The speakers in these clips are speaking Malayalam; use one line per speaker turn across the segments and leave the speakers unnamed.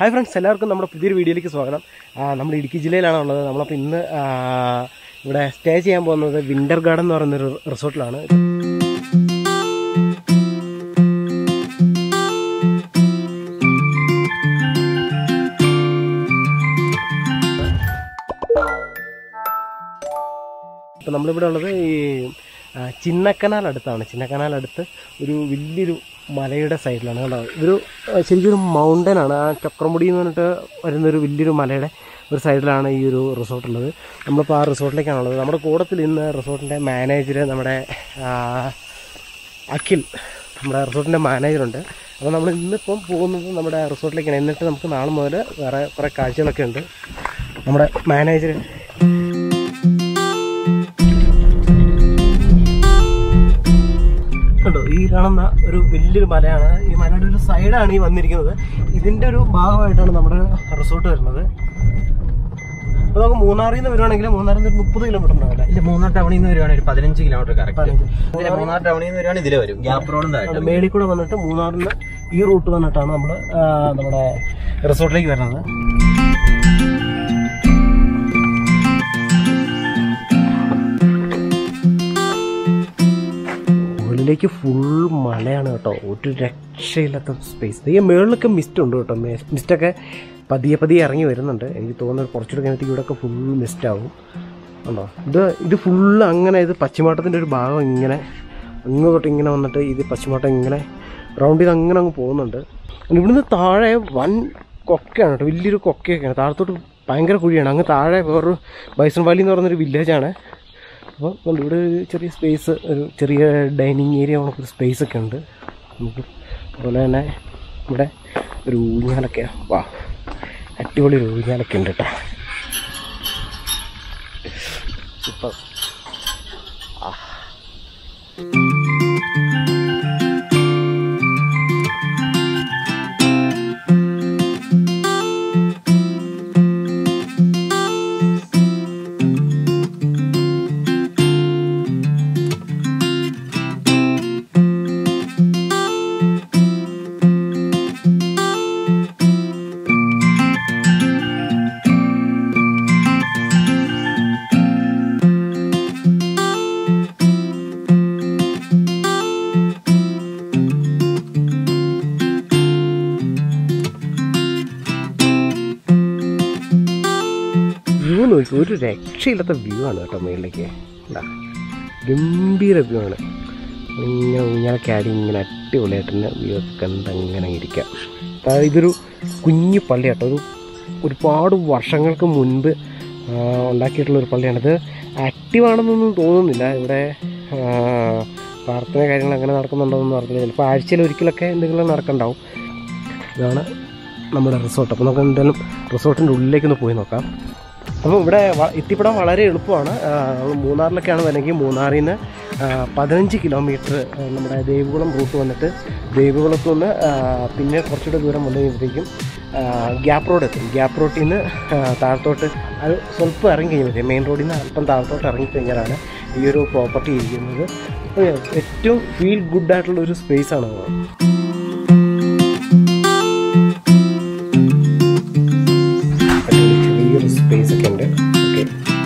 ഹായ് ഫ്രണ്ട്സ്, എല്ലാവർക്കും നമ്മുടെ പുതിയൊരു വീഡിയോയിലേക്ക് സ്വാഗതം. നമ്മൾ ഇടുക്കി ജില്ലയിലാണുള്ളത്. നമ്മളപ്പോൾ ഇന്ന് ഇവിടെ സ്റ്റേ ചെയ്യാൻ പോകുന്നത് വിൻ്റർ ഗാർഡൻ എന്ന് പറയുന്നൊരു റിസോർട്ടിലാണ്. അപ്പോൾ നമ്മളിവിടെ ഉള്ളത് ഈ ചിന്നക്കനാൽ അടുത്താണ്. ചിന്നക്കനാൽ അടുത്ത് ഒരു വലിയൊരു മലയുടെ സൈഡിലാണ് കേട്ടോ. ഇതൊരു ശരിക്കൊരു മൗണ്ടനാണ്. ആ ചക്രമുടി എന്ന് പറഞ്ഞിട്ട് വരുന്നൊരു വലിയൊരു മലയുടെ ഒരു സൈഡിലാണ് ഈ ഒരു റിസോർട്ടുള്ളത്. നമ്മളിപ്പോൾ ആ റിസോർട്ടിലേക്കാണുള്ളത്. നമ്മുടെ കൂട്ടത്തിൽ ഇന്ന് റിസോർട്ടിൻ്റെ മാനേജർ, നമ്മുടെ അഖിൽ, നമ്മുടെ റിസോർട്ടിൻ്റെ മാനേജറുണ്ട്. അപ്പോൾ നമ്മൾ ഇന്നിപ്പം പോകുന്നത് നമ്മുടെ റിസോർട്ടിലേക്കാണ്. എന്നിട്ട് നമുക്ക് നാളെ മുതൽ വേറെ കുറേ കാഴ്ചകളൊക്കെ ഉണ്ട്. നമ്മുടെ മാനേജർ കണ്ടോ, ഈ കാണുന്ന ഒരു വലിയൊരു മലയാണ്. ഈ മലയുടെ ഒരു സൈഡാണ് ഈ വന്നിരിക്കുന്നത്. ഇതിൻ്റെ ഒരു ഭാഗമായിട്ടാണ് നമ്മുടെ റിസോർട്ട് വരുന്നത്. അപ്പോൾ നമുക്ക് മൂന്നാറിൽ നിന്ന് വരുവാണെങ്കിൽ മൂന്നാറിൽ നിന്ന് 30 കിലോമീറ്റർ ഉണ്ടാവില്ല.
ഇല്ല, മൂന്നാർ ടൗണിൽ നിന്ന് വരുവാണെങ്കിൽ 15 കിലോമീറ്റർ കറക്റ്റ്. മൂന്നാർ ടൗണിൽ നിന്ന് വരുവാണെങ്കിൽ ഇതിൽ വരും. ഗ്യാപ്പ് റോഡ്
മേളിൽ കൂടെ വന്നിട്ട് മൂന്നാറിൽ നിന്ന് ഈ റൂട്ട് വന്നിട്ടാണ് നമ്മൾ നമ്മുടെ റിസോർട്ടിലേക്ക് വരുന്നത്. ിലേക്ക് ഫുൾ മലയാണ് കേട്ടോ. ഒരു രക്ഷയില്ലാത്ത സ്പേസ്. ഈ മേളിലൊക്കെ മിസ്റ്റ് ഉണ്ട് കേട്ടോ. മിസ്റ്റൊക്കെ പതിയെ ഇറങ്ങി വരുന്നുണ്ട്. എനിക്ക് തോന്നുന്നത് കുറച്ചുകൂടെ കഴിഞ്ഞിട്ട് ഇവിടെയൊക്കെ ഫുൾ മിസ്റ്റാവും ഉണ്ടോ. ഇത് ഫുള്ള് അങ്ങനെ, ഇത് പശ്ചിമാട്ടത്തിൻ്റെ ഒരു ഭാഗം ഇങ്ങനെ അങ്ങ് തൊട്ട് ഇങ്ങനെ വന്നിട്ട് ഇത് പശ്ചിമാട്ടം ഇങ്ങനെ റൗണ്ട് ചെയ്ത് അങ്ങനെ അങ്ങ് പോകുന്നുണ്ട്. ഇവിടുന്ന് താഴെ വൻ കൊക്കയാണ് കേട്ടോ. വലിയൊരു കൊക്കയൊക്കെയാണ്. താഴത്തോട്ട് ഭയങ്കര കുഴിയാണ്. അങ്ങ് താഴെ വേറൊരു ബൈസൺ വാലി എന്ന് പറയുന്നൊരു വില്ലേജാണ്. അപ്പോൾ ഇവിടെ ഒരു ചെറിയ സ്പേസ്, ഒരു ചെറിയ ഡൈനിങ് ഏരിയ കണക്കൊരു സ്പേസൊക്കെ ഉണ്ട് നമുക്ക്. അതുപോലെ തന്നെ ഇവിടെ ഒരു ഊഞ്ഞാലൊക്കെ, വാ അടിപൊളി ഒരു ഊഞ്ഞാലൊക്കെ ഉണ്ട് കേട്ടോ. സൂപ്പർ. ഒരു രക്ഷയില്ലാത്ത വ്യൂ ആണ് കേട്ടോ. മേളിലേക്ക് എന്താ ഗംഭീര വ്യൂ ആണ്. ഇങ്ങനെ ക്യാരി ഇങ്ങനെ അടിപൊളിയായിട്ട് തന്നെ വ്യൂ ഒക്കെ കണ്ട് അങ്ങനെ ഇരിക്കാം. അതായത് ഇതൊരു കുഞ്ഞു പള്ളി കേട്ടോ. ഒരുപാട് വർഷങ്ങൾക്ക് മുൻപ് ഉണ്ടാക്കിയിട്ടുള്ളൊരു പള്ളിയാണിത്. ആക്റ്റീവാണെന്നൊന്നും തോന്നുന്നില്ല. ഇവിടെ പ്രാർത്ഥന കാര്യങ്ങൾ അങ്ങനെ നടക്കുന്നുണ്ടോയെന്ന് അറിയില്ല. ചിലപ്പോൾ ആഴ്ചയിൽ ഒരിക്കലൊക്കെ എന്തെങ്കിലും നടക്കണ്ടാവും. ഇതാണ് നമ്മുടെ റിസോർട്ട്. അപ്പോൾ നമുക്ക് എന്തായാലും റിസോർട്ടിൻ്റെ ഉള്ളിലേക്കൊന്ന് പോയി നോക്കാം. അപ്പോൾ ഇവിടെ എത്തിപ്പെടാൻ വളരെ എളുപ്പമാണ്. മൂന്നാറിലൊക്കെയാണ് വരണമെങ്കിൽ മൂന്നാറിൽ നിന്ന് 15 കിലോമീറ്റർ നമ്മുടെ ദേവികുളം റൂട്ട് വന്നിട്ട് ദേവികുളത്തു നിന്ന് പിന്നെ കുറച്ചുകൂടെ ദൂരം വന്നു കഴിയുമ്പോഴത്തേക്കും ഗ്യാപ്പ് റോഡ് എത്തും. ഗ്യാപ്പ് റോഡിൽ നിന്ന് താഴത്തോട്ട് അത് സ്വല്പം ഇറങ്ങി കഴിയുമ്പോൾ മെയിൻ റോഡിൽ നിന്ന് അല്പം താഴത്തോട്ട് ഇറങ്ങിക്കഴിഞ്ഞാലാണ് ഈ ഒരു പ്രോപ്പർട്ടി ഇരിക്കുന്നത്. ഏറ്റവും ഫീൽ ഗുഡായിട്ടുള്ളൊരു സ്പേസാണ്. സ്പേസൊക്കെ ഉണ്ട്. ഓക്കെ,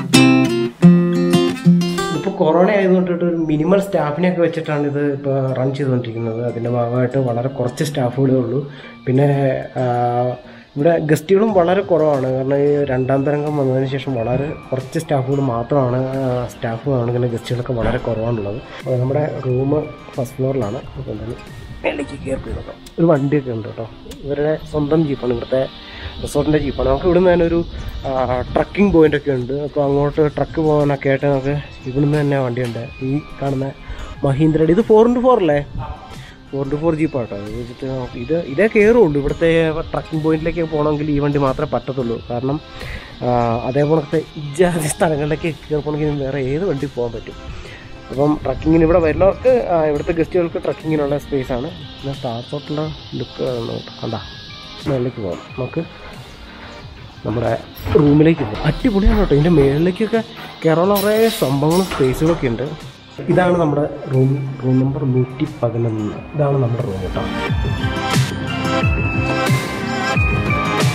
ഇപ്പോൾ കൊറോണ ആയതുകൊണ്ടിട്ട് ഒരു മിനിമം സ്റ്റാഫിനെയൊക്കെ വെച്ചിട്ടാണ് ഇത് ഇപ്പോൾ റൺ ചെയ്തുകൊണ്ടിരിക്കുന്നത്. അതിൻ്റെ ഭാഗമായിട്ട് വളരെ കുറച്ച് സ്റ്റാഫുകളേ ഉള്ളൂ. പിന്നെ ഇവിടെ ഗസ്റ്റുകളും വളരെ കുറവാണ്. കാരണം ഈ രണ്ടാം തരംഗം വന്നതിന് ശേഷം വളരെ കുറച്ച് സ്റ്റാഫുകൾ മാത്രമാണ്. സ്റ്റാഫുകളാണെങ്കിൽ ഗസ്റ്റുകളൊക്കെ വളരെ കുറവാണുള്ളത്. നമ്മുടെ റൂം ഫസ്റ്റ് ഫ്ലോറിലാണ്. അപ്പോൾ എന്തായാലും മേലേക്ക് കയറി നോക്കാം. ഒരു വണ്ടിയൊക്കെ ഉണ്ട് കേട്ടോ. ഇവരുടെ സ്വന്തം ജീപ്പാണ്, ഇവിടുത്തെ റിസോർട്ടിൻ്റെ ജീപ്പാണ്. നമുക്ക് ഇവിടുന്ന് തന്നെ ഒരു ട്രക്കിംഗ് പോയിൻ്റൊക്കെ ഉണ്ട്. അപ്പോൾ അങ്ങോട്ട് ട്രക്ക് പോകാനൊക്കെ ആയിട്ട് നമുക്ക് ഇവിടുന്ന് തന്നെ വണ്ടിയുണ്ട്. ഈ കാണുന്ന മഹീന്ദ്രയുടെ ഇത് 4x4 അല്ലേ, 4x4 ജീപ്പാട്ടോ. വെച്ചിട്ട് നമുക്ക് ഇതേ കയറുള്ളൂ. ഇവിടുത്തെ ട്രക്കിംഗ് പോയിന്റിലേക്ക് പോകണമെങ്കിൽ ഈ വണ്ടി മാത്രമേ പറ്റത്തുള്ളൂ. കാരണം അതേപോലത്തെ ഇജാതി സ്ഥലങ്ങളിലേക്ക് കയറണമെങ്കിൽ വേറെ ഏത് വണ്ടി പോകാൻ പറ്റും. അപ്പം ട്രക്കിങ്ങിന് ഇവിടെ വരുന്നവർക്ക്, ഇവിടുത്തെ ഗസ്റ്റുകൾക്ക് ട്രക്കിങ്ങിനുള്ള സ്പേസാണ്. പിന്നെ താഴത്തോട്ടുള്ള ലുക്ക് കണ്ടാ മേളിലേക്ക് പോകാം. നമുക്ക് നമ്മുടെ റൂമിലേക്ക് പോകും. അടിപൊളിയാണ് കേട്ടോ. ഇതിൻ്റെ മേളിലേക്കൊക്കെ കയറാനുള്ള കുറേ സംഭവങ്ങളും സ്പേസുകളൊക്കെ ഉണ്ട്. ഇതാണ് നമ്മുടെ റൂം നമ്പർ 111. ഇതാണ് നമ്മുടെ റൂം കേട്ടോ.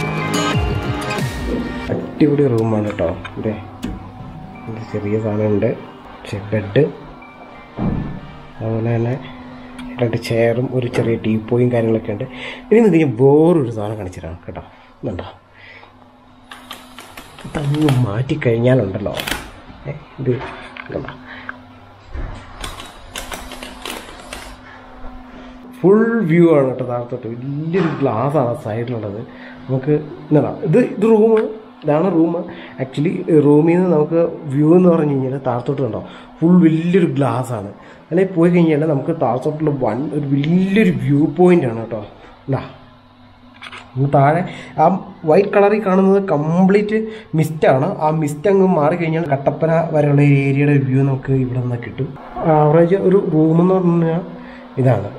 അടിപൊളി റൂമാണ് കേട്ടോ. ഇവിടെ ചെറിയ സാധനമുണ്ട്, ബെഡ്, അതുപോലെ തന്നെ 2 ചെയറും ഒരു ചെറിയ ടീപ്പോയും കാര്യങ്ങളൊക്കെ ഉണ്ട്. ഇനി നിങ്ങൾ വേറൊരു സാധനം കാണിച്ചിട്ടാണ് കേട്ടോ. ഇതുണ്ടോ, ഇതങ്ങ് മാറ്റിക്കഴിഞ്ഞാലുണ്ടല്ലോ ഇത് കണ്ടോ, ഫുൾ വ്യൂ ആണ് കേട്ടോ. താഴത്തോട്ട് വലിയൊരു ഗ്ലാസ്സാണ് സൈഡിലുള്ളത്. നമുക്ക് എന്താ ഇത് റൂം, ഇതാണ് റൂം. ആക്ച്വലി റൂമിൽ നിന്ന് നമുക്ക് വ്യൂ എന്ന് പറഞ്ഞു കഴിഞ്ഞാൽ താഴത്തോട്ട് കണ്ടോ ഫുൾ വലിയൊരു ഗ്ലാസ്സാണ്. അല്ലെങ്കിൽ പോയി കഴിഞ്ഞാൽ നമുക്ക് താഴത്തോട്ടുള്ള ഒരു വലിയൊരു വ്യൂ പോയിൻ്റ് ആണ് കേട്ടോ. എന്താ താഴെ ആ വൈറ്റ് കളറിൽ കാണുന്നത് കംപ്ലീറ്റ് മിസ്റ്റാണ്. ആ മിസ്റ്റ് അങ്ങ് മാറിക്കഴിഞ്ഞാൽ കട്ടപ്പന വരെയുള്ള ഏരിയയുടെ വ്യൂ നമുക്ക് ഇവിടെ നിന്ന് കിട്ടും. ആവറേജ് ഒരു റൂമെന്ന് പറഞ്ഞാൽ ഇതാണ്.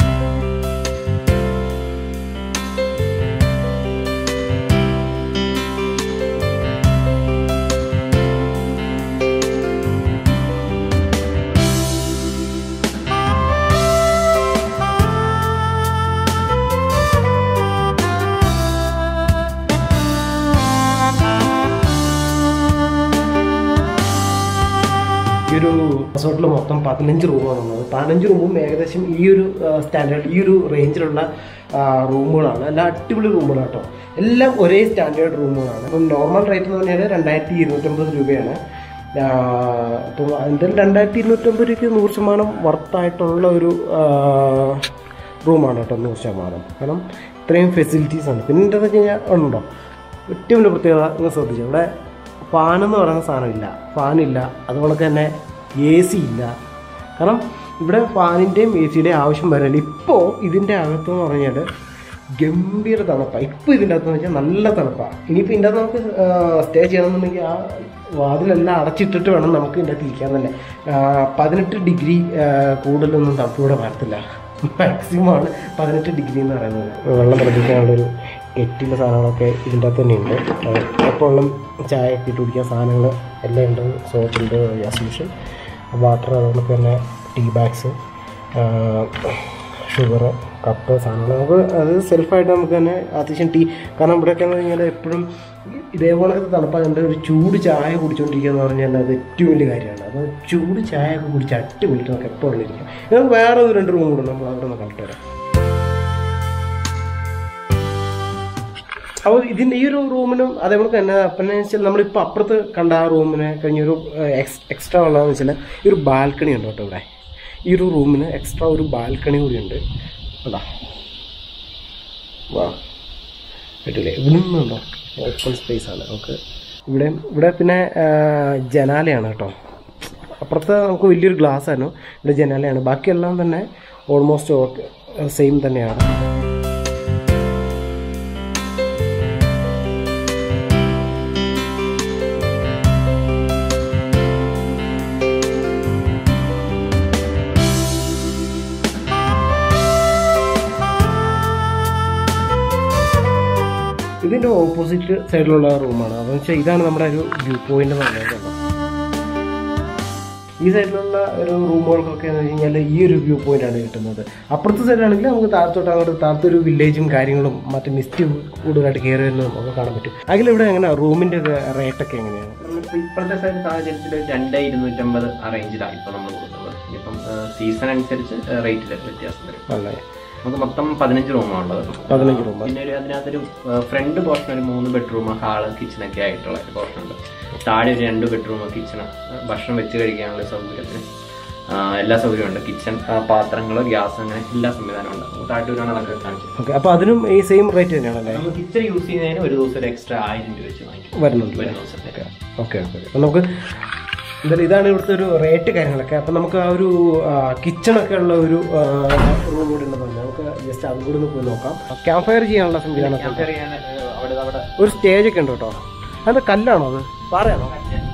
ഈ ഒരു റിസോർട്ടിൽ മൊത്തം 15 റൂമാണ് വന്നത്. 15 റൂമും ഏകദേശം ഈ ഒരു സ്റ്റാൻഡേർഡ്, ഈ ഒരു റേഞ്ചിലുള്ള റൂമുകളാണ്. എല്ലാം അടിപൊളി റൂമുകളാണ് കേട്ടോ. എല്ലാം ഒരേ സ്റ്റാൻഡേർഡ് റൂമുകളാണ്. ഇപ്പം നോർമൽ റേറ്റ് എന്ന് പറഞ്ഞാൽ 2250 രൂപയാണ്. അപ്പോൾ എന്തായാലും 2250 രൂപയ്ക്ക് 100% വർത്തായിട്ടുള്ള ഒരു റൂമാണ് കേട്ടോ. 100%. കാരണം ഇത്രയും ഫെസിലിറ്റീസാണ്. പിന്നെ എന്താണെന്ന് വെച്ച് കഴിഞ്ഞാൽ ഉണ്ടോ ഏറ്റവും വലിയ പ്രത്യേകത നിങ്ങൾ ശ്രദ്ധിച്ചു, ഇവിടെ ഫാനെന്ന് പറയുന്ന സാധനമില്ല, ഫാനില്ല. അതുപോലെ തന്നെ AC ഇല്ല. കാരണം ഇവിടെ ഫാനിൻ്റെയും AC-യുടെയും ആവശ്യം വരില്ല. ഇപ്പോൾ ഇതിൻ്റെ അകത്തെന്ന് പറഞ്ഞാൽ ഗംഭീര തണുപ്പാണ്. ഇപ്പോൾ ഇതിൻ്റെ അകത്തെന്ന് വെച്ചാൽ നല്ല തണുപ്പാണ്. ഇനിയിപ്പോൾ ഇതിൻ്റെ അകത്ത് നമുക്ക് സ്റ്റേ ചെയ്യണമെന്നുണ്ടെങ്കിൽ ആ വാതിലെല്ലാം അടച്ചിട്ടിട്ട് വേണം നമുക്ക് ഇതിൻ്റെ അകത്ത് ഇരിക്കാൻ തന്നെ. 18 ഡിഗ്രി കൂടുതലൊന്നും തണുപ്പ് ഇവിടെ വരത്തില്ല. മാക്സിമമാണ് 18 ഡിഗ്രി എന്ന് പറയുന്നത്. വെള്ളം പ്രതീക്ഷിക്കാനുള്ളൊരു കെറ്റിലെ സാധനങ്ങളൊക്കെ ഇതിൻ്റെ അകത്ത് തന്നെയുണ്ട്. എപ്പോഴും ചായ ഒക്കെ ഇട്ട് കുടിക്കാൻ സാധനങ്ങൾ എല്ലാം ഉണ്ട്. സോപ്പുണ്ട്, സൊല്യൂഷൻ, വാട്ടർ, അതുപോലെ തന്നെ ടീ ബാഗ്സ്, ഷുഗർ, കപ്പ് സാധനങ്ങൾ നമുക്ക് അത് സെൽഫായിട്ട് നമുക്ക് തന്നെ അത്യാവശ്യം കാരണം ഇവിടെയൊക്കെ എന്ന് പറഞ്ഞാൽ എപ്പോഴും ഇതേപോലത്തെ തണുപ്പായതുകൊണ്ട് ഒരു ചൂട് ചായ കുടിച്ചുകൊണ്ടിരിക്കുക എന്ന് പറഞ്ഞാൽ അത് ഏറ്റവും വലിയ കാര്യമാണ്. അപ്പോൾ ചൂട് ചായ ഒക്കെ കുടിച്ച് അടിപൊളിയിട്ട് നമുക്ക് എപ്പോഴും ഇരിക്കാം. നമുക്ക് വേറെ 2 റൂം കൂടെ നമ്മൾ അവിടെ നിന്ന് കണ്ടിട്ട് വരാം. അപ്പോൾ ഇതിൻ്റെ ഈ ഒരു റൂമിനും അതേപോലെ തന്നെ അപ്പം വെച്ചാൽ നമ്മളിപ്പോൾ അപ്പുറത്ത് കണ്ട ആ റൂമിന് കഴിഞ്ഞൊരു എക്സ്ട്രാ ഉള്ളതെന്ന് വെച്ചാൽ ഈ ഒരു ബാൽക്കണി ഉണ്ട് കേട്ടോ. ഇവിടെ ഈ ഒരു റൂമിന് എക്സ്ട്രാ ഒരു ബാൽക്കണി കൂടി ഉണ്ട്. അതാ വാ പറ്റില്ലേ, ഇവിടെ നിന്നുണ്ടോ ഓപ്പൺ സ്പേസ് ആണ് നമുക്ക്. ഇവിടെ പിന്നെ ജനാലയാണ് കേട്ടോ. അപ്പുറത്ത് നമുക്ക് വലിയൊരു ഗ്ലാസ് ആയിരുന്നു, ഇവിടെ ജനാലയാണ്. ബാക്കിയെല്ലാം തന്നെ ഓൾമോസ്റ്റ് സെയിം തന്നെയാണ്. ഇതിൻ്റെ ഓപ്പോസിറ്റ് സൈഡിലുള്ള റൂമാണ്. അതെന്ന് വെച്ചാൽ ഇതാണ് നമ്മുടെ ഒരു വ്യൂ പോയിന്റ് എന്ന് പറയുന്നത്. ഈ സൈഡിലുള്ള ഒരു റൂമുകൾക്കൊക്കെ എന്ന് വെച്ച് കഴിഞ്ഞാൽ ഈ ഒരു വ്യൂ പോയിന്റാണ് കിട്ടുന്നത്. അപ്പുറത്തെ സൈഡിലാണെങ്കിൽ നമുക്ക് താഴത്തൊരു വില്ലേജും കാര്യങ്ങളും മറ്റേ മിസ്റ്റ് കൂടുതലായിട്ട് കയറി വരുന്നതും ഒക്കെ കാണാൻ പറ്റും. അതിൽ ഇവിടെ എങ്ങനെയാണ് റൂമിൻ്റെ റേറ്റൊക്കെ എങ്ങനെയാണ്?
ഇപ്പോഴത്തെ സാഹചര്യത്തിൽ 2250 ആ റേഞ്ചിലാണ് ഇപ്പോൾ നമ്മൾ കൊടുക്കുന്നത്. ഇപ്പം സീസൺ അനുസരിച്ച് റേറ്റിൽ വ്യത്യാസം വരും. അല്ലേ, നമുക്ക് മൊത്തം 15 റൂമാണുള്ളത്. 15 റൂം. പിന്നെ അതിനകത്തൊരു ഫ്രണ്ട് പോർഷൻ ഒരു 3 ബെഡ്റൂം, ഹാള്, കിച്ചണൊക്കെ ആയിട്ടുള്ള ഒരു പോർഷൻ ഉണ്ട്. താഴെ ഒരു 2 ബെഡ്റൂം, കിച്ചണ്, ഭക്ഷണം വെച്ച് കഴിക്കാനുള്ള സൗകര്യത്തിന് എല്ലാ സൗകര്യമുണ്ട്. കിച്ചൺ, പാത്രങ്ങൾ, ഗ്യാസ്, അങ്ങനെ എല്ലാ സംവിധാനവും ഉണ്ട്. താഴൂരാണ് അതൊക്കെ കാണിച്ചത്.
അപ്പോൾ അതിനും ഈ സെയിം റേറ്റ് തന്നെയാണല്ലേ?
നമ്മൾ കിച്ചൺ യൂസ് ചെയ്യുന്നതിന് ഒരു ദിവസം ഒരു എക്സ്ട്രാ 1000 രൂപ വെച്ച് വാങ്ങിക്കും
വരുന്നുണ്ട്. ഓക്കെ. അപ്പോൾ നമുക്ക് എന്തായാലും ഇതാണ് ഇവിടുത്തെ ഒരു റേറ്റ് കാര്യങ്ങളൊക്കെ. അപ്പം നമുക്ക് ആ ഒരു കിച്ചണൊക്കെ ഉള്ള ഒരു റൂം കൂടി ഉണ്ടെന്ന് നമുക്ക് ജസ്റ്റ് അതും കൂടി ഒന്ന് പോയി നോക്കാം. ക്യാമ്പ് ഫയർ ചെയ്യാനുള്ള സംവിധാനം, ഒരു സ്റ്റേജ് ഒക്കെ ഉണ്ട് കേട്ടോ. അത് കല്ലാണോ, അത് പാറയാണോ?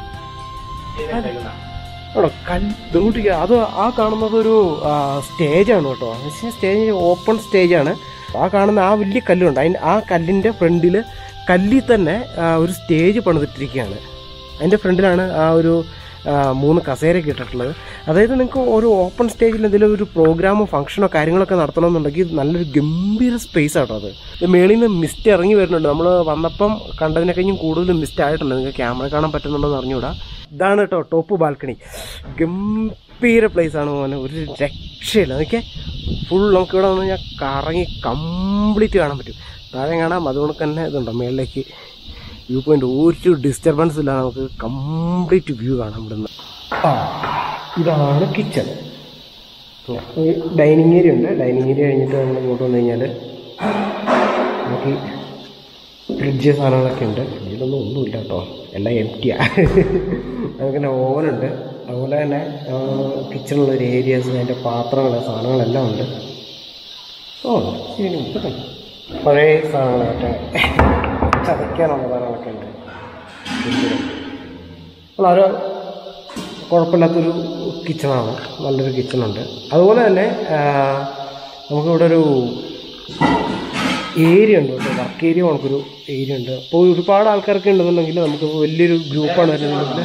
ആണോ, ഇതുകൂട്ടിക്ക് അത് ആ കാണുന്നത് ഒരു സ്റ്റേജാണ് കേട്ടോ. സ്റ്റേജ് ഓപ്പൺ സ്റ്റേജാണ്. ആ കാണുന്ന ആ വലിയ കല്ലുണ്ട്, ആ കല്ലിൻ്റെ ഫ്രണ്ടിൽ കല്ലിൽ തന്നെ ഒരു സ്റ്റേജ് പണിതിട്ടിരിക്കുകയാണ്. അതിൻ്റെ ഫ്രണ്ടിലാണ് ആ ഒരു 3 കസേരയൊക്കെ ഇട്ടിട്ടുള്ളത്. അതായത് നിങ്ങൾക്ക് ഒരു ഓപ്പൺ സ്റ്റേജിൽ എന്തെങ്കിലും ഒരു പ്രോഗ്രാമോ ഫംഗ്ഷനോ കാര്യങ്ങളൊക്കെ നടത്തണമെന്നുണ്ടെങ്കിൽ നല്ലൊരു ഗംഭീര സ്പേസ് ആട്ടോ അത്. മേളിൽ നിന്ന് മിസ്റ്റ് ഇറങ്ങി വരുന്നുണ്ട്. നമ്മൾ വന്നപ്പം കണ്ടതിനേക്കഴിഞ്ഞും കൂടുതൽ മിസ്റ്റ് ആയിട്ടുണ്ട്. നിങ്ങൾക്ക് ക്യാമറ കാണാൻ പറ്റുന്നുണ്ടോ എന്ന് അറിഞ്ഞുകൂടാ. ഇതാണ് കേട്ടോ ടോപ്പ് ബാൽക്കണി. ഗംഭീര പ്ലേസാണ് മോനെ, ഒരു രക്ഷയില്ല. അതൊക്കെ ഫുൾ നമുക്കിവിടെ വന്ന് കഴിഞ്ഞാൽ കറങ്ങി കംപ്ലീറ്റ് കാണാൻ പറ്റും. താഴെ കാണാം, അതുകൊണ്ട് തന്നെ ഇതുണ്ടോ മേളിലേക്ക് വ്യൂ പോയിന്റ്. ഒരു ഡിസ്റ്റർബൻസ് ഇല്ല, നമുക്ക് കംപ്ലീറ്റ് വ്യൂ കാണാം ഇവിടുന്ന്. ഇതാണ് കിച്ചൺ. ഡൈനിങ് ഏരിയ ഉണ്ട്. ഡൈനിങ് ഏരിയ കഴിഞ്ഞിട്ട് നമ്മൾ ഇങ്ങോട്ട് വന്നു കഴിഞ്ഞാൽ നമുക്ക് ഫ്രിഡ്ജ് സാധനങ്ങളൊക്കെ ഉണ്ട്. ഫ്രിഡ്ജിലൊന്നും ഒന്നുമില്ല കേട്ടോ, എല്ലാം എംറ്റിയാണ്. നമുക്കിങ്ങനെ ഓവനുണ്ട്. അതുപോലെ തന്നെ കിച്ചണിലുള്ളൊരു ഏരിയാസ്, അതിൻ്റെ പാത്രങ്ങൾ സാധനങ്ങളെല്ലാം ഉണ്ട്. ശരി, പഴയ സാധനങ്ങൾ മറ്റേ ചതയ്ക്കാനുള്ള സാധനങ്ങളൊക്കെ ഉണ്ട്. വളരെ കുഴപ്പമില്ലാത്തൊരു കിച്ചണാണ്, നല്ലൊരു കിച്ചണുണ്ട്. അതുപോലെ തന്നെ നമുക്കിവിടെ ഒരു ഏരിയ ഉണ്ട് കേട്ടോ, വർക്ക് ഏരിയ നമുക്കൊരു ഏരിയ ഉണ്ട്. അപ്പോൾ ഒരുപാട് ആൾക്കാരൊക്കെ ഉണ്ടെന്നുണ്ടെങ്കിൽ നമുക്ക് വലിയൊരു ഗ്രൂപ്പാണ് വരുന്നത്.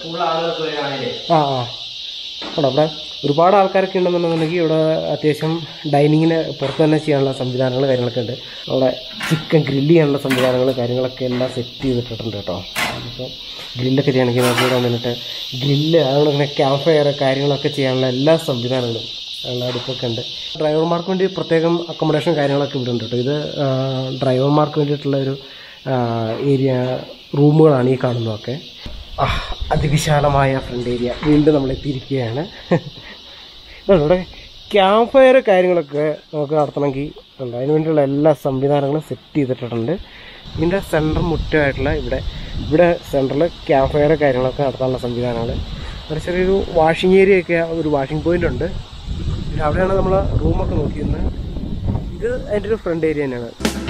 അവിടെ ഒരുപാട് ആൾക്കാരൊക്കെ ഉണ്ടെന്നുണ്ടെന്നുണ്ടെങ്കിൽ ഇവിടെ അത്യാവശ്യം ഡൈനിങ്ങിന് പുറത്ത് തന്നെ ചെയ്യാനുള്ള സംവിധാനങ്ങൾ കാര്യങ്ങളൊക്കെ ഉണ്ട്. അവിടെ ചിക്കൻ ഗ്രില്ല് ചെയ്യാനുള്ള സംവിധാനങ്ങൾ കാര്യങ്ങളൊക്കെ എല്ലാം സെറ്റ് ചെയ്തിട്ടുണ്ട് കേട്ടോ. അപ്പോൾ ഗ്രില്ലൊക്കെ ചെയ്യണമെങ്കിൽ നമുക്ക് ഇവിടെ വന്നിട്ട് ഗ്രില്ല്, അതുകൊണ്ട് ഇങ്ങനെ ക്യാമ്പ് ഫയർ കാര്യങ്ങളൊക്കെ ചെയ്യാനുള്ള എല്ലാ സംവിധാനങ്ങളും ഉള്ള അടുപ്പൊക്കെ ഉണ്ട്. ഡ്രൈവർമാർക്ക് വേണ്ടി പ്രത്യേകം അക്കോമഡേഷൻ കാര്യങ്ങളൊക്കെ ഇവിടെ ഉണ്ട് കേട്ടോ. ഇത് ഡ്രൈവർമാർക്ക് വേണ്ടിയിട്ടുള്ള ഒരു ഏരിയ റൂമുകളാണ് ഈ കാണുന്നതൊക്കെ. അതിവിശാലമായ ഫ്രണ്ട് ഏരിയ. വീണ്ടും നമ്മൾ എത്തിയിരിക്കുകയാണ്. ഇവിടെ ക്യാമ്പ് ഫയർ കാര്യങ്ങളൊക്കെ നമുക്ക് നടത്തണമെങ്കിൽ ഉണ്ട്, അതിന് വേണ്ടിയുള്ള എല്ലാ സംവിധാനങ്ങളും സെറ്റ് ചെയ്തിട്ടുണ്ട്. ഇതിൻ്റെ സെൻറ്റർ മുറ്റമായിട്ടുള്ള ഇവിടെ സെൻറ്ററിൽ ക്യാമ്പ് ഫയർ കാര്യങ്ങളൊക്കെ നടത്താനുള്ള സംവിധാനങ്ങൾ. ഒരു ചെറിയൊരു വാഷിംഗ് ഏരിയ ഒക്കെ, ഒരു വാഷിംഗ് പോയിൻ്റ് ഉണ്ട്. പിന്നെ അവിടെയാണ് നമ്മൾ റൂമൊക്കെ നോക്കിയിരുന്നത്. ഇത് അതിൻ്റെ ഒരു ഫ്രണ്ട് ഏരിയ തന്നെയാണ്.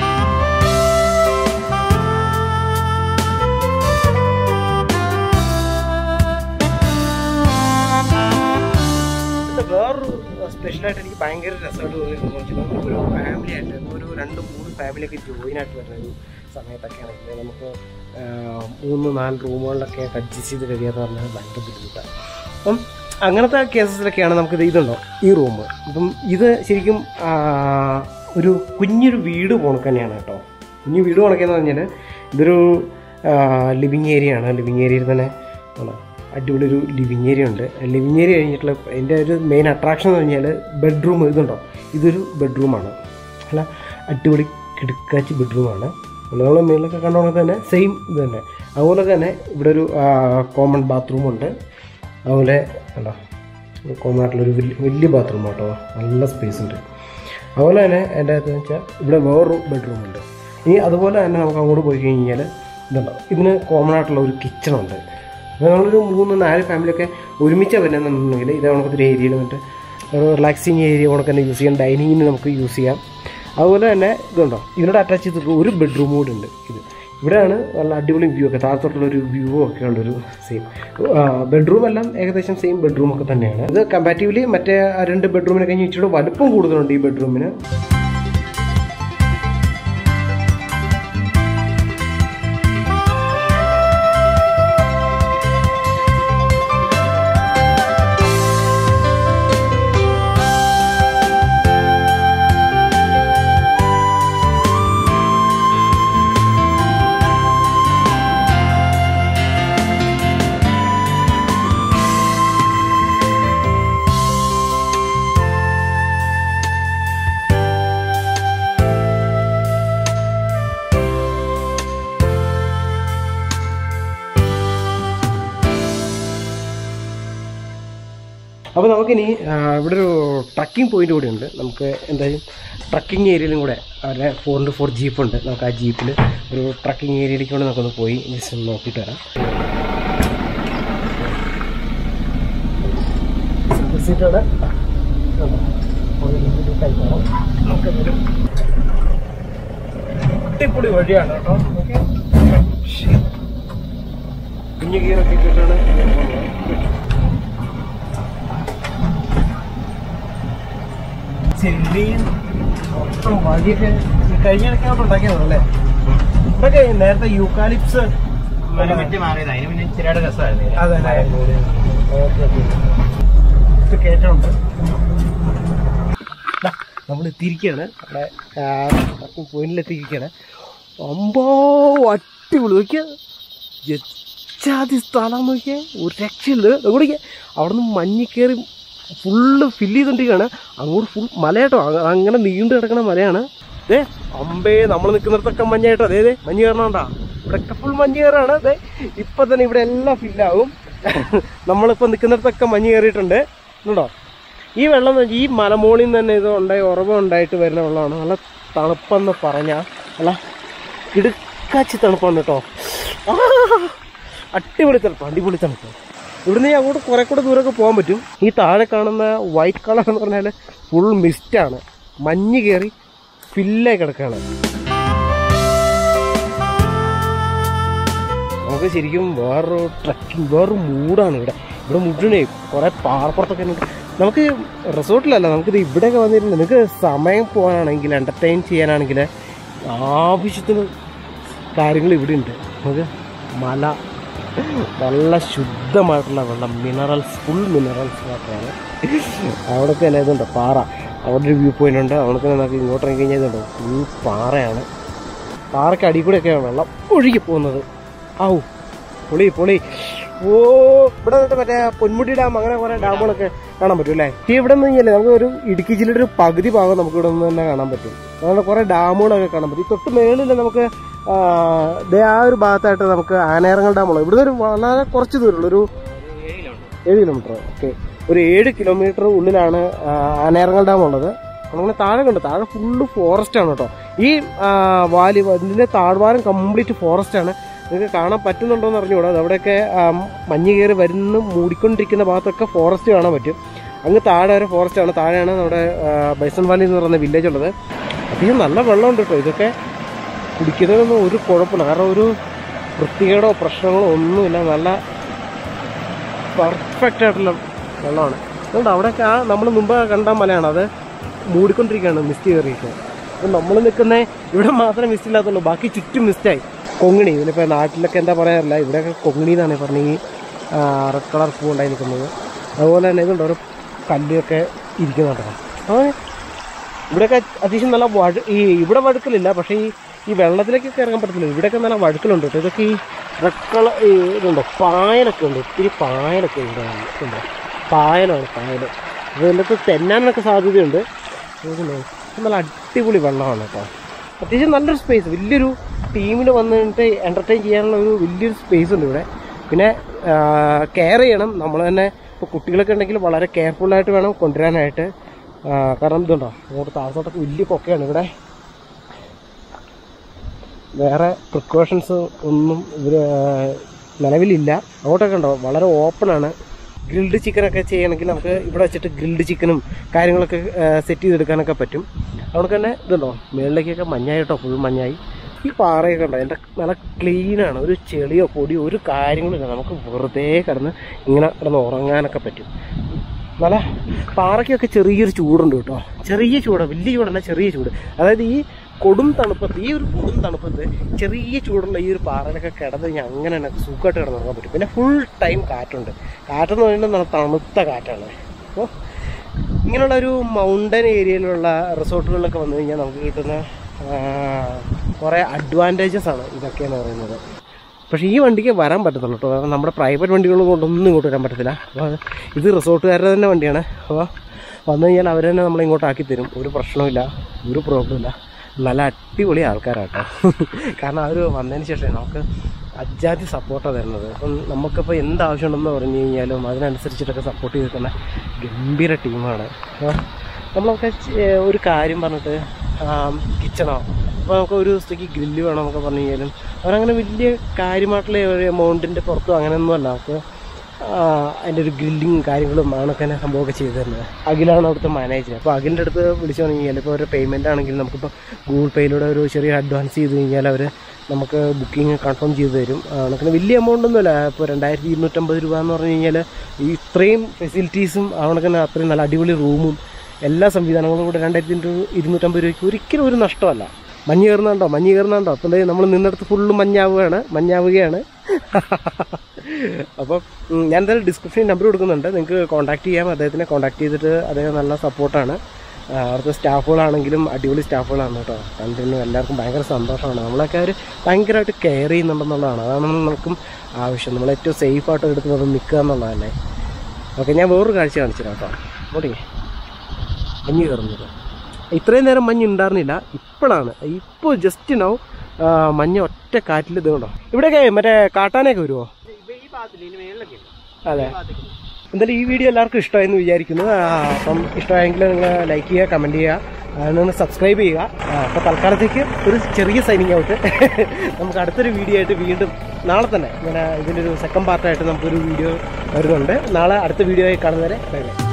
വേറൊരു സ്പെഷ്യലായിട്ട് എനിക്ക് ഭയങ്കര രസമായിട്ട് തോന്നിയിട്ടുണ്ടെന്ന് വെച്ചാൽ നമുക്കൊരു ഫാമിലി ആയിട്ട് ഒരു 2-3 ഫാമിലിയൊക്കെ ജോയിനായിട്ട് വരുന്ന ഒരു സമയത്തൊക്കെ ആണെങ്കിൽ നമുക്ക് 3-4 റൂമുകളിലൊക്കെ അഡ്ജസ്റ്റ് ചെയ്ത് കഴിയാന്ന് പറഞ്ഞാൽ ഭയങ്കര ബുദ്ധിമുട്ടാണ്. അപ്പം അങ്ങനത്തെ കേസസിലൊക്കെയാണ് നമുക്കിത് ഇതുണ്ടോ ഈ റൂം. അപ്പം ഇത് ശരിക്കും ഒരു കുഞ്ഞൊരു വീട് പോണക്ക് തന്നെയാണ് കേട്ടോ. കുഞ്ഞു വീട് പോണക്കെന്ന് പറഞ്ഞാൽ ഇതൊരു ലിവിങ് ഏരിയ ആണ്. ലിവിങ് ഏരിയയിൽ തന്നെ അടിപൊളി ഒരു ലിവിങ് ഏരിയ ഉണ്ട്. ലിവിങ് ഏരിയ കഴിഞ്ഞിട്ടുള്ള എൻ്റെ ഒരു മെയിൻ അട്രാക്ഷൻ എന്ന് പറഞ്ഞാൽ ബെഡ്റൂം. ഇതുണ്ടോ, ഇതൊരു ബെഡ്റൂമാണ്. അല്ല, അടിപൊളി കിടക്കാച്ചി ബെഡ്റൂമാണ്. നമ്മൾ മേളിലൊക്കെ കണ്ടോണെ തന്നെ സെയിം ഇത് തന്നെ. അതുപോലെ തന്നെ ഇവിടെ ഒരു കോമൺ ബാത്റൂമുണ്ട്. അതുപോലെ കണ്ടോ കോമൺ ആയിട്ടുള്ളൊരു വലിയ ബാത്റൂം കേട്ടോ, നല്ല സ്പേസ് ഉണ്ട്. അതുപോലെ തന്നെ എൻ്റെ അകത്ത് വെച്ചാൽ ഇവിടെ വേറൊരു ബെഡ്റൂമുണ്ട്. ഇനി അതുപോലെ തന്നെ നമുക്ക് അങ്ങോട്ട് പോയി കഴിഞ്ഞാൽ ഇതുണ്ടോ, ഇതിന് കോമൺ ആയിട്ടുള്ള ഒരു കിച്ചണുണ്ട്. അപ്പോൾ നമ്മളൊരു 3-4 ഫാമിലിയൊക്കെ ഒരുമിച്ച് വരുന്നുണ്ടെങ്കിൽ ഇത് നമുക്കൊരു ഏരിയയിൽ വന്നിട്ട് ഒരു റിലാക്സിങ് ഏരിയ നമുക്ക് തന്നെ യൂസ് ചെയ്യാം. ഡൈനിങ്ങിന് നമുക്ക് യൂസ് ചെയ്യാം. അതുപോലെ തന്നെ ഇതുണ്ടോ, ഇതിനോട് അറ്റാച്ച് ചെയ്തിട്ട് ഒരു ബെഡ്റൂം കൂടി ഉണ്ട്. ഇവിടെയാണ് നല്ല അടിപൊളി വ്യൂ ഒക്കെ, താഴത്തോട്ടുള്ളൊരു വ്യൂ ഒക്കെ ഉള്ളൊരു സെയിം ബെഡ്റൂം എല്ലാം ഏകദേശം സെയിം ബെഡ്റൂമൊക്കെ തന്നെയാണ്. ഇത് കമ്പാരിറ്റീവ്ലി മറ്റേ 2 ബെഡ്റൂമിനെ കഴിഞ്ഞ് ഇച്ചിരി വലുപ്പം കൂടുതലുണ്ട് ഈ ബെഡ്റൂമിന്. അപ്പോൾ നമുക്കിനി ഇവിടെ ഒരു ട്രക്കിംഗ് പോയിന്റ് കൂടി ഉണ്ട്. നമുക്ക് എന്തായാലും ട്രക്കിംഗ് ഏരിയയിലും കൂടെ അവരുടെ 4x4 ജീപ്പുണ്ട്. നമുക്ക് ആ ജീപ്പിൽ ഒരു ട്രക്കിംഗ് ഏരിയയിലേക്ക് കൂടെ നമുക്കൊന്ന് പോയി ജസ്റ്റ് നോക്കിയിട്ട് വരാം. സീറ്റോടെ അടിപൊളി വഴിയാണ് കേട്ടോ. കുഞ്ഞു ഗിയറൊക്കെ ഇട്ടിട്ടാണ് ചെടിയും മൊത്തം വഴിയൊക്കെ കഴിഞ്ഞ ഇടയ്ക്കാണ് ഉണ്ടാക്കിയതല്ലേ. ഇതൊക്കെ നേരത്തെ യൂക്കാലിപ്സ്
മാറിയത്, അതിന് പിന്നെ ഇച്ചിരിയുടെ രസമായിരുന്നു.
അതെ, ഓക്കെ ഓക്കെ ഇത് കയറ്റമുണ്ട്. നമ്മൾ എത്തിയിരിക്കുകയാണ് അവിടെ പോയിന്റിലെത്തിയിരിക്കുകയാണ്. അമ്പോ അടിപൊളി നോക്കിയാൽ ജാതി സ്ഥലം നോക്കിയാൽ ഒരു രക്ഷയുണ്ട്. നോക്കിയാൽ അവിടെ നിന്ന് മഞ്ഞ് കയറി ഫുള്ള് ഫില്ല് ചെയ്തുകൊണ്ടിരിക്കുകയാണ്. അങ്ങോട്ട് ഫുൾ മലയാട്ടോ, അങ്ങനെ നീണ്ടു കിടക്കണ മലയാണ്. അതെ അമ്പേ നമ്മൾ നിൽക്കുന്നിടത്തൊക്കെ മഞ്ഞായിട്ടോ. അതേ മഞ്ഞ് കയറണോണ്ടാ, ഇവിടെയൊക്കെ ഫുൾ മഞ്ഞ് കയറാണ്. അതെ ഇപ്പം തന്നെ ഇവിടെ എല്ലാം ഫില്ലാവും. നമ്മളിപ്പോൾ നിൽക്കുന്നിടത്തൊക്കെ മഞ്ഞ് കയറിയിട്ടുണ്ട് ഉണ്ടോ. ഈ വെള്ളം ഈ മലമോളിൽ നിന്ന് തന്നെ ഇത് ഉണ്ടായി ഉറവ ഉണ്ടായിട്ട് വരുന്ന വെള്ളമാണ്. നല്ല തണുപ്പെന്ന് പറഞ്ഞാൽ നല്ല ഇടുക്കാച്ചി തണുപ്പാണ് കേട്ടോ. അടിപൊളി തണുപ്പ്, അടിപൊളി തണുപ്പ്. ഇവിടുന്ന് അങ്ങോട്ട് കുറെ കൂടെ ദൂരമൊക്കെ പോകാൻ പറ്റും. ഈ താഴെ കാണുന്ന വൈറ്റ് കളർ എന്ന് പറഞ്ഞാൽ ഫുൾ മിസ്റ്റാണ്, മഞ്ഞ് കയറി ഫില്ലായി കിടക്കുകയാണ്. നമുക്ക് ശരിക്കും വേറൊരു ട്രക്കിംഗ്, വേറൊരു മൂഡാണ് ഇവിടെ. ഇവിടെ മുഴുവനേ കുറേ പാറപ്പുറത്തൊക്കെ നമുക്ക് റിസോർട്ടിലല്ല, നമുക്കിത് ഇവിടെയൊക്കെ വന്നിട്ടുണ്ട്. നിങ്ങൾക്ക് സമയം പോകാനാണെങ്കിൽ എൻ്റർടൈൻ ചെയ്യാനാണെങ്കിൽ ആവശ്യത്തിന് കാര്യങ്ങൾ ഇവിടെ ഉണ്ട്. നമുക്ക് മല, നല്ല ശുദ്ധമായിട്ടുള്ള വെള്ളം, മിനറൽസ്, ഫുൾ മിനറൽസ് വാട്ടറാണ്. അവിടൊക്കെ തന്നെ ഇതുണ്ട് പാറ, അവിടെ ഒരു വ്യൂ പോയിൻ്റ് ഉണ്ട്. അവിടൊക്കെ നമുക്ക് ഇങ്ങോട്ട് ഇറങ്ങി കഴിഞ്ഞാൽ ഇതുണ്ടോ ഫുൾ പാറയാണ്. പാറയ്ക്ക് അടി കൂടെയൊക്കെയാണ് വെള്ളം ഒഴുകി പോകുന്നത്. ആവൂ പൊളി പൊളി. ഓ ഇവിടെ നിന്നിട്ട് മറ്റേ പൊന്മുടി ഡാം അങ്ങനെ കുറേ ഡാമുകളൊക്കെ കാണാൻ പറ്റും അല്ലേ. ഇവിടെ നിന്ന് കഴിഞ്ഞാൽ നമുക്ക് ഒരു ഇടുക്കി ജില്ലയുടെ ഒരു പകുതി ഭാഗം നമുക്ക് ഇവിടെ നിന്ന് തന്നെ കാണാൻ പറ്റും. അങ്ങനെ കുറേ ഡാമുകളൊക്കെ കാണാൻ പറ്റും. തൊട്ട് മേളിൽ നമുക്ക് ആ ഒരു ഭാഗത്തായിട്ട് നമുക്ക് ആനയിറങ്ങൽ ഡാമുള്ളത്. ഇവിടുന്ന് ഒരു വളരെ കുറച്ച് ദൂരമുള്ളൂ, ഒരു 7 കിലോമീറ്റർ. ഓക്കെ, ഒരു 7 കിലോമീറ്റർ ഉള്ളിലാണ് ആനയിറങ്ങൽ ഡാം ഉള്ളത്. അങ്ങനെ താഴെ കണ്ടു, താഴെ ഫുള്ള് ഫോറസ്റ്റ് ആണ് കേട്ടോ. ഈ വാലി ഇതിൻ്റെ താഴ്വാരം കംപ്ലീറ്റ് ഫോറസ്റ്റ് ആണ്. നിങ്ങൾക്ക് കാണാൻ പറ്റുന്നുണ്ടോ എന്ന് അറിഞ്ഞുകൂടാ. അവിടെയൊക്കെ മഞ്ഞ് കയറി വരുന്ന മൂടിക്കൊണ്ടിരിക്കുന്ന ഭാഗത്തൊക്കെ ഫോറസ്റ്റ് കാണാൻ പറ്റും. അങ്ങ് താഴെ വരെ ഫോറസ്റ്റ് ആണ്. താഴെയാണ് നമ്മുടെ ബൈസൺ വാലി എന്ന് പറയുന്ന വില്ലേജ് ഉള്ളത്. അധികം നല്ല വെള്ളമുണ്ട് കേട്ടോ. ഇതൊക്കെ കുടിക്കുന്നതൊന്നും ഒരു കുഴപ്പമില്ല, കാരണം ഒരു വൃത്തികേടോ പ്രശ്നങ്ങളോ ഒന്നുമില്ല. നല്ല പെർഫെക്റ്റ് ആയിട്ടുള്ള വെള്ളമാണ്. അതുകൊണ്ട് അവിടെയൊക്കെ നമ്മൾ മുമ്പ് കണ്ട മലയാണ്, അത് മൂടിക്കൊണ്ടിരിക്കുകയാണ്, മിസ്റ്റ് കയറിയിട്ട്. അപ്പം നമ്മൾ നിൽക്കുന്ന ഇവിടെ മാത്രമേ മിസ്റ്റ് ഇല്ലാത്തുള്ളൂ, ബാക്കി ചുറ്റും മിസ്റ്റായി. കൊങ്ങിണി, ഇതിനിപ്പോൾ നാട്ടിലൊക്കെ എന്താ പറയാറില്ല, ഇവിടെയൊക്കെ കൊങ്ങിണി എന്നാണ് പറഞ്ഞ ഈ റെഡ് കളർ പൂ ഉണ്ടായി നിൽക്കുന്നത്. അതുപോലെ തന്നെ ഇതുണ്ട് ഓരോ കല്ലൊക്കെ ഇരിക്കുന്നുണ്ടോ. അപ്പോൾ ഇവിടെയൊക്കെ അത്യാവശ്യം നല്ല ഇവിടെ വഴുക്കലില്ല, പക്ഷേ ഈ വെള്ളത്തിലേക്കൊക്കെ ഇറങ്ങാൻ പറ്റത്തില്ല. ഇവിടെയൊക്കെ നല്ല വഴുക്കലുണ്ട് കേട്ടോ. ഇതൊക്കെ ഈ റെഡ് കളർ ഇതുണ്ടോ പായലൊക്കെ ഉണ്ട്, ഒത്തിരി പായലൊക്കെ ഉണ്ട്. പായലാണ് പായൽ. ഇതിനകത്ത് തെന്നാനൊക്കെ സാധ്യതയുണ്ട്. നല്ല അടിപൊളി വെള്ളമാണ് കേട്ടോ. അത്യാവശ്യം നല്ലൊരു സ്പേസ്, വലിയൊരു ടീമിൽ വന്നിട്ട് എൻ്റർടൈൻ ചെയ്യാനുള്ള ഒരു വലിയൊരു സ്പേസ് ഉണ്ട് ഇവിടെ. പിന്നെ കെയർ ചെയ്യണം നമ്മൾ തന്നെ. ഇപ്പോൾ കുട്ടികളൊക്കെ ഉണ്ടെങ്കിൽ വളരെ കെയർഫുള്ളായിട്ട് വേണം കൊണ്ടുവരാനായിട്ട്. കാരണം ഇതുണ്ടോ അങ്ങോട്ട് താഴത്തോട്ടൊക്കെ വലിയ കൊക്കയാണ് ഇവിടെ. വേറെ പ്രിക്കോഷൻസ് ഒന്നും ഇവർ നിലവിലില്ല. അങ്ങോട്ടൊക്കെ ഉണ്ടോ വളരെ ഓപ്പണാണ്. ഗ്രിൽഡ് ചിക്കനൊക്കെ ചെയ്യണമെങ്കിൽ നമുക്ക് ഇവിടെ വെച്ചിട്ട് ഗ്രിൽഡ് ചിക്കനും കാര്യങ്ങളൊക്കെ സെറ്റ് ചെയ്തെടുക്കാനൊക്കെ പറ്റും. അതുകൊണ്ട് തന്നെ ഇതുണ്ടോ മുകളിലേക്കൊക്കെ മഞ്ഞായി കേട്ടോ, ഫുൾ മഞ്ഞായി. ഈ പാറയൊക്കെ ഉണ്ടോ എൻ്റെ നല്ല ക്ലീനാണ്, ഒരു ചെളിയോ പൊടിയോ ഒരു കാര്യങ്ങളില്ല. നമുക്ക് വെറുതെ കിടന്ന് ഇങ്ങനെ കിടന്ന് ഉറങ്ങാനൊക്കെ പറ്റും. നല്ല പാറയ്ക്കൊക്കെ ചെറിയൊരു ചൂടുണ്ട് കേട്ടോ, ചെറിയ ചൂട്, വലിയ ചൂടല്ല, ചെറിയ ചൂട്. അതായത് ഈ കൊടും തണുപ്പത്ത്, ഈ ഒരു കൊടും തണുപ്പത്ത് ചെറിയ ചൂടുള്ള ഈ ഒരു പാറയിലൊക്കെ കിടന്ന് കഴിഞ്ഞാൽ അങ്ങനെ തന്നെ സുഖമായിട്ട് കിടന്നുറങ്ങാൻ പറ്റും. പിന്നെ ഫുൾ ടൈം കാറ്റുണ്ട്. കാറ്റെന്ന് പറയുന്നത് നല്ല തണുത്ത കാറ്റാണ്. അപ്പോൾ ഇങ്ങനെയുള്ള ഒരു മൗണ്ടൻ ഏരിയയിലുള്ള റിസോർട്ടുകളിലൊക്കെ വന്നു കഴിഞ്ഞാൽ നമുക്ക് കിട്ടുന്ന കുറേ അഡ്വാൻറ്റേജസ് ആണ് ഇതൊക്കെയെന്ന് പറയുന്നത്. പക്ഷേ ഈ വണ്ടിക്ക് വരാൻ പറ്റത്തുള്ളൂ കേട്ടോ, കാരണം നമ്മുടെ പ്രൈവറ്റ് വണ്ടികൾ കൊണ്ടൊന്നും ഇങ്ങോട്ട് വരാൻ പറ്റത്തില്ല. അപ്പോൾ ഇത് റിസോർട്ടുകാരുടെ തന്നെ വണ്ടിയാണ്. അപ്പോൾ വന്നു കഴിഞ്ഞാൽ അവർ തന്നെ നമ്മളെ ഇങ്ങോട്ട് ആക്കി തരും, ഒരു പ്രശ്നമില്ല, ഒരു പ്രോബ്ലമില്ല. നല്ല അടിപൊളി ആൾക്കാരാട്ടോ. കാരണം അവർ വന്നതിന് ശേഷം നമുക്ക് അജാതി സപ്പോർട്ടാണ് തരുന്നത്. അപ്പം നമുക്കിപ്പോൾ എന്താവശ്യമുണ്ടെന്ന് പറഞ്ഞു കഴിഞ്ഞാലും അതിനനുസരിച്ചിട്ടൊക്കെ സപ്പോർട്ട് ചെയ്തിരിക്കുന്ന ഗംഭീര ടീമാണ്. അപ്പോൾ നമ്മളൊക്കെ ഒരു കാര്യം പറഞ്ഞിട്ട് കിച്ചണോ, അപ്പോൾ നമുക്ക് ഒരു ദിവസത്തേക്ക് ഗ്രില്ല് വേണം എന്നൊക്കെ പറഞ്ഞു കഴിഞ്ഞാലും അവരങ്ങനെ വലിയ കാര്യമായിട്ടുള്ള ഒരു എമൗണ്ടിൻ്റെ പുറത്തും അങ്ങനെയൊന്നുമല്ല. നമുക്ക് അതിൻ്റെ ഒരു ഗ്രില്ലിങ് കാര്യങ്ങളും അങ്ങനെയൊക്കെ തന്നെ സംഭവമൊക്കെ ചെയ്തു തരുന്നത്. അഖിലാണ് അവിടുത്തെ മാനേജർ. അപ്പോൾ അഖിലിൻ്റെ അടുത്ത് വിളിച്ചു പറഞ്ഞു കഴിഞ്ഞാൽ ഇപ്പോൾ ഒരു പേയ്മെൻ്റ് ആണെങ്കിൽ നമുക്കിപ്പോൾ ഗൂഗിൾ പേയിലൂടെ ഒരു ചെറിയ അഡ്വാൻസ് ചെയ്ത് കഴിഞ്ഞാൽ അവർ നമുക്ക് ബുക്കിംഗ് കൺഫേം ചെയ്ത് തരും. കണക്കിന് വലിയ എമൗണ്ടൊന്നുമില്ല. ഇപ്പോൾ 2250 രൂപ എന്ന് പറഞ്ഞു കഴിഞ്ഞാൽ ഇത്രയും ഫെസിലിറ്റീസും കണക്കിന് അത്രയും നല്ല അടിപൊളി റൂമും എല്ലാ സംവിധാനങ്ങളും കൂടെ 2250 രൂപയ്ക്ക് ഒരിക്കലും ഒരു നഷ്ടമല്ല. മഞ്ഞ് കയറുന്നുണ്ടോ, മഞ്ഞ് കയറുന്നുണ്ടോ? അപ്പോൾ നമ്മൾ നിന്നിടത്ത് ഫുള്ള് മഞ്ഞാവുകയാണ്. അപ്പം ഞാൻ എന്തായാലും ഡിസ്ക്രിപ്ഷനിൽ നമ്പർ കൊടുക്കുന്നുണ്ട്, നിങ്ങൾക്ക് കോൺടാക്ട് ചെയ്യാം. അദ്ദേഹത്തിനെ കോൺടാക്ട് ചെയ്തിട്ട് അദ്ദേഹം നല്ല സപ്പോർട്ടാണ്. അവിടുത്തെ സ്റ്റാഫുകളാണെങ്കിലും അടിപൊളി സ്റ്റാഫുകളാണ് കേട്ടോ. കണ്ടിരുന്നു എല്ലാവർക്കും ഭയങ്കര സന്തോഷമാണ്. നമ്മളൊക്കെ അവർ ഭയങ്കരമായിട്ട് കെയർ ചെയ്യുന്നുണ്ടെന്നുള്ളതാണ്. അതാണ് നമുക്കും ആവശ്യം. നമ്മൾ ഏറ്റവും സേഫായിട്ട് എടുത്ത് വന്ന് നിൽക്കുക എന്നുള്ളതല്ലേ. ഓക്കെ, ഞാൻ വേറൊരു കാഴ്ച കാണിച്ചു കേട്ടോ. ഓടി മഞ്ഞ് കയറുന്നത്. ഇത്രയും നേരം മഞ്ഞ് ഉണ്ടായിരുന്നില്ല, ഇപ്പോഴാണ്. ഇപ്പോൾ ജസ്റ്റ് നൗ മഞ്ഞ് ഒറ്റ കാറ്റിൽ ഇത് കൊണ്ടോ. ഇവിടെയൊക്കെ മറ്റേ കാട്ടാനൊക്കെ വരുമോ? അതെ. എന്തായാലും ഈ വീഡിയോ എല്ലാവർക്കും ഇഷ്ടമായെന്ന് വിചാരിക്കുന്നു. അപ്പം ഇഷ്ടമായെങ്കിൽ നിങ്ങൾ ലൈക്ക് ചെയ്യുക, കമൻറ്റ് ചെയ്യുക, നിങ്ങൾ സബ്സ്ക്രൈബ് ചെയ്യുക. അപ്പോൾ തൽക്കാലത്തേക്ക് ഒരു ചെറിയ സൈനിങ് ഔട്ട്. നമുക്ക് അടുത്തൊരു വീഡിയോ ആയിട്ട് വീണ്ടും നാളെ തന്നെ ഇങ്ങനെ ഇതിൻ്റെ ഒരു സെക്കൻഡ് പാർട്ടായിട്ട് നമുക്കൊരു വീഡിയോ വരുന്നുണ്ട്. നാളെ അടുത്ത വീഡിയോ ആയി കാണുന്നവരെ ബൈ ബൈ.